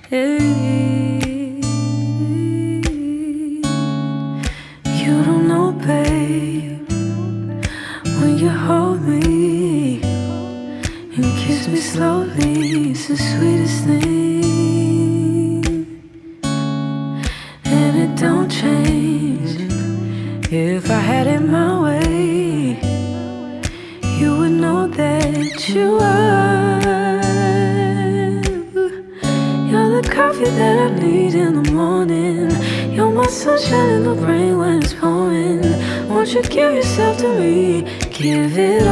Hey, you don't know, babe, when you hold me and kiss me slowly, it's the sweetest thing. And it don't change. If I had it my way, you would know that you are. You're the coffee that I need in the morning. You're my sunshine in the rain when it's pouring. Won't you give yourself to me? Give it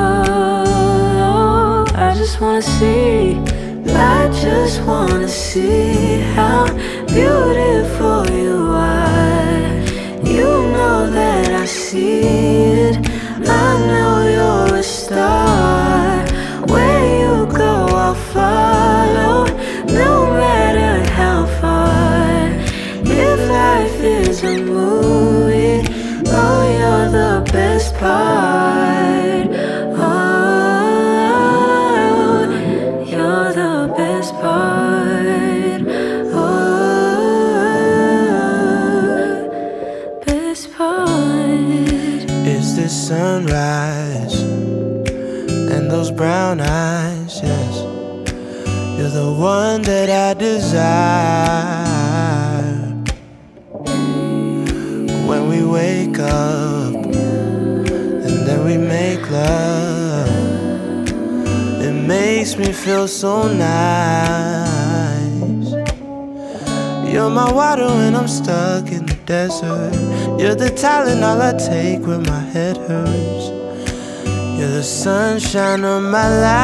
all. I just wanna see. I just wanna see how beautiful you are. You know that I see it. I know you're a star. Where you go, I'll follow, no matter how far. If life is a movie, oh, you're the best part. Oh, you're the best part. Oh, best part. It's the sunrise and those brown eyes, yes. You're the one that I desire. When we wake up and then we make love, it makes me feel so nice. You're my water when I'm stuck in the desert. You're the Tylenol I take when my head hurts. You're the sunshine of my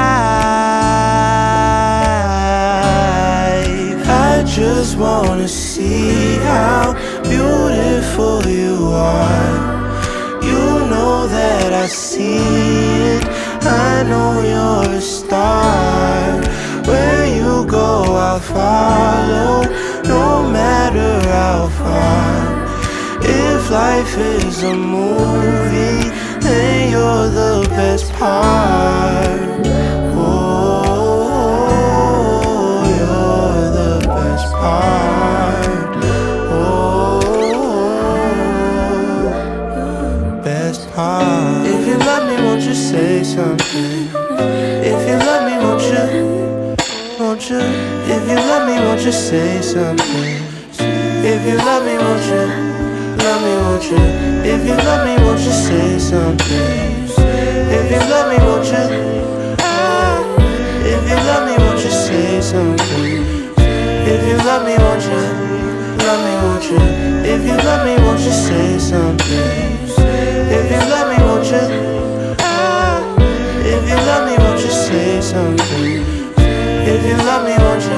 life. I just wanna see how beautiful you are. You know that I see it. I know you're a star. Where you go, I'll follow, no matter how far. If life is a movie, then you're the best part. Oh, you're the best part. Oh, best part. If you love me, won't you say something? If you love me, won't you? Won't you? If you love me, won't you say something? If you love me, won't you? Love me, won't you? If you love me, won't you say something? If you love me, won't you? If you love me, won't you say something? If you love me, won't you? Love me, won't you? If you love me, won't you say something? If you love me, won't you? If you love me, won't you say something? If you love me, won't you?